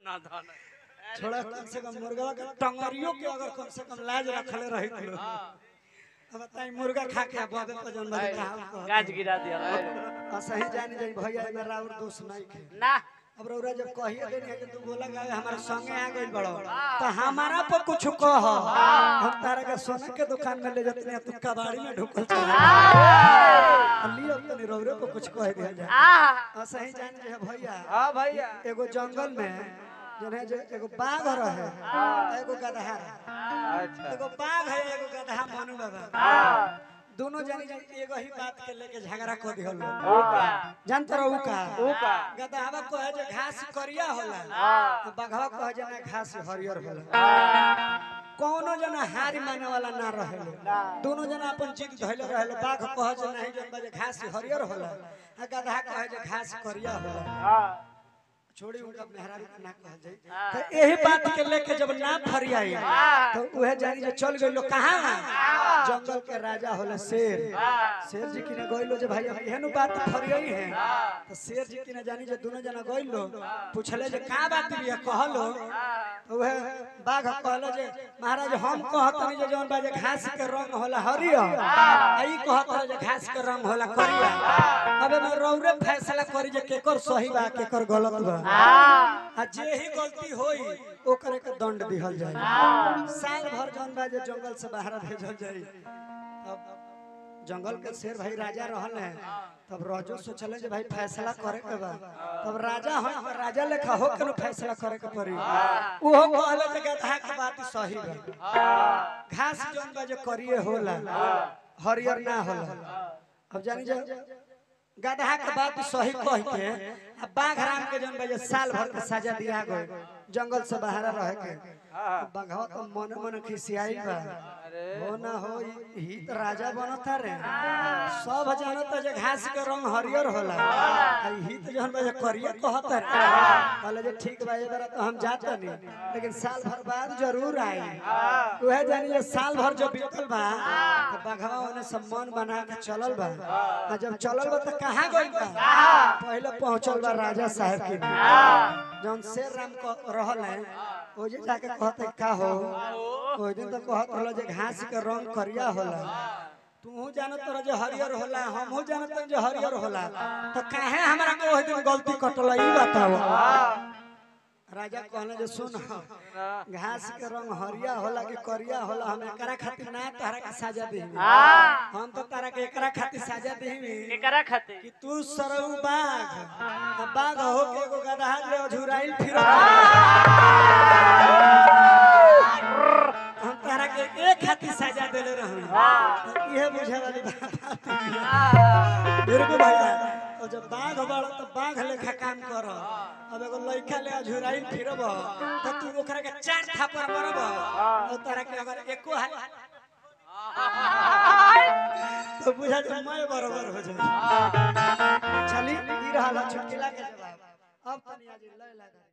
ना धान छोड़ा कम से कम मुर्गा के टंगरियों के अगर कम से कम लाज रखले रही थी अब बताई मुर्गा खा के बाबे पर जन बजे कहा गाज गिरा दिया सही जानी जाई भैया मेरा और दोस्त नहीं खे ना अब रौरा जब कहिए देनी कि तू बोला गावे हमारे संगे आ गइल बड़ो तो हमारा पर कुछ कह हम तारा के सोना के दुकान में ले जाते तू कबाड़ी में ढुकल चला लियो तनी रौरे पर कुछ कह दिया जाए सही जानी जाई भैया हां भैया एगो जंगल में जने जे एगो बाघ रहे एगो गदहा अच्छा एगो बाघ है एगो गदहा मनु बाबा दोनों जानी एगो ही बात के लेके झगड़ा कर दिहल जानत रहो का गदहावा कहे जे घास करिया होला बाघवा कहे जे ना घास हरियर होला कोनो जना हार माने वाला ना रहेले दोनों जना अपन जिद धइले रहेले बाघ कहे जे नहीं जन बजे घास हरियर होला गदहा कहे जे घास करिया होला छोड़ी उनका मेहरारू ना कह जाई तो यही बात के लेके जब ना फरियाई तो वह जानी जे चल गइलो कहां जंगल के राजा होला शेर शेर जी की ने गइलो जे भाई एहनु बात फरियाई है तो शेर जी की ने जानी जे दोनों जना गइलो पूछले जे का बात बिया कहलो तो वह बाघ कहलो जे महाराज हम कहतनी जे जौन बाजे घास के रंग होला हरियर आई कहत जे घास के रंग होला करिया अबे मैं रौरे फैसला करी जे केकर सही बा केकर गलत बा आ जे ही गलती होई ओकरे के दंड दिहल जाई साल भर जौन बाजे जंगल से बाहर भेजल जाई अब जंगल के शेर भाई राजा रहल है तब राजो सोचले जे भाई फैसला करे के बा तब राजा हम राजा लेखा हो के फैसला करे के पड़ी ओहो कहले जे गधा के बात सही बा घास जौन बाजे करिए होला हरियर ना होला अब जानी जे गधा के बात सही कह के बाघ राम के जन बजे साल भर के सजा दिया गए जंगल से बाहर रह के बाघवा तो मन मन खिसियाई बा हो ना हो ही तो राजा बनता रे सब जानता जे घास के रंग हरियर होला ही तो जन बजे करिया कहता रे कहले जे ठीक बा एबार तो हम जाता नहीं लेकिन साल भर बाद जरूर आई वह जानी जे साल भर जो बीतल बा तो बाघवा ओने सब मन बना के चलल बा जब चलल बा तो कहां गइल बा पहले पहुंचल बा राजा साहब के जौन शेर राम को रहल है ओ जे जाके कहते का हो ओइ दिन तो कहत होला जे घास के रंग करिया होला तू जानत रह जे हरियर होला हमहू जानत जे हरियर होला तो काहे हमरा के ओइ दिन गलती कटल ई बताओ राजा कहले जे सुन घास के रंग हरिया होला कि करिया होला हम एकरा खातिर ना तहरा के सजा देही हम तो तारा के एकरा खातिर सजा देही एकरा खातिर कि तू सरऊ बाघ हो के एगो गदहा ले झुराइल फिर हम तारा के एक खातिर सजा देले रहू ये बुझे वाली बात बिल्कुल भैया और जब बाघ बड़ तो बाघ लेखा काम कर अब एगो लइका ले झुराइल फिरब तो तू ओकरा के चार थापर मारब और तारा के अगर एको तो बुझा जे मैं बराबर हो जाए चली ई रहल छुटकिला के जवाब अब तनिया जी लय लगा